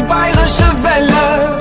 bayerische Welle,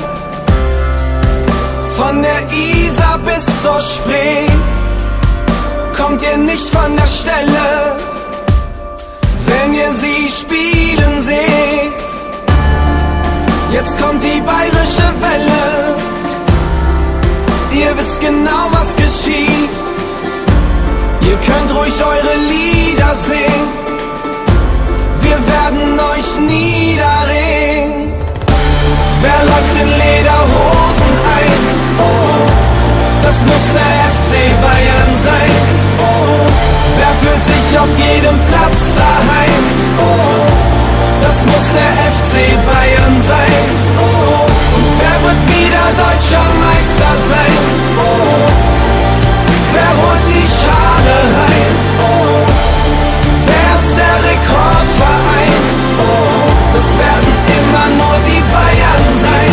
von der Isar bis zur Spree. Kommt ihr nicht von der Stelle, wenn ihr sie spielen seht? Jetzt kommt die bayerische Welle, ihr wisst genau, was geschieht. Ihr könnt ruhig eure Lieder singen, wir werden euch niederringen. Wer läuft in Lederhosen ein? Oh, das muss der FC Bayern sein. Oh, wer fühlt sich auf jedem Platz daheim? Oh, das muss der FC Bayern sein. Oh, und wer wird wieder deutscher Meister sein? Oh, wer holt die Schale heim? Oh, wer ist der Rekordverein? Oh, das werden immer nur die Bayern sein.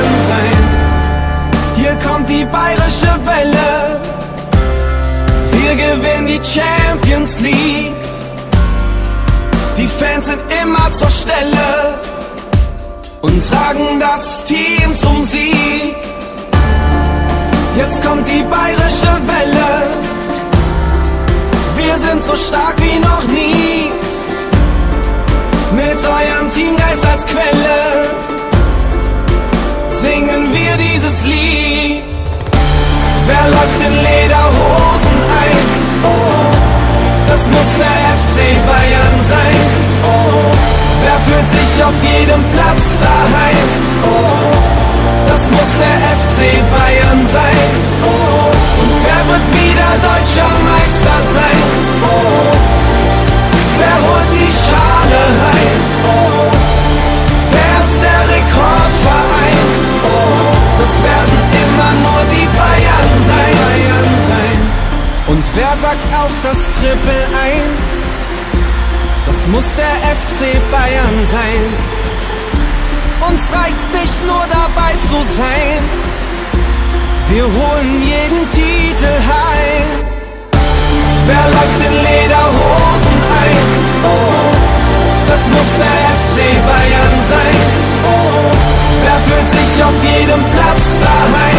Hier kommt die bayerische Welle, wir gewinnen die Champions League. Die Fans sind immer zur Stelle und tragen das Team zum Sieg. Jetzt kommt die bayerische Welle, wir sind so stark wie noch nie. Mit eurem Teamgeist als Quelle singen wir dieses Lied. Wer läuft in Lederhosen ein? Oh, das muss der FC Bayern sein. Oh, wer fühlt sich auf jedem Platz daheim? Oh, das muss der FC Bayern sein. Oh, und wer wird wieder deutscher Meister sein? Oh, wer holt die Schale heim? Oh, wer ist der Rekordverein? Oh, das werden immer nur die Bayern sein. Und wer sagt auch das Triple ein? Das muss der FC Bayern sein. Uns reicht's nicht nur dabei zu sein, wir holen jeden Titel heim. Wer läuft in Lederhosen ein? Oh, das muss der FC Bayern sein. Oh, wer fühlt sich auf jedem Platz daheim?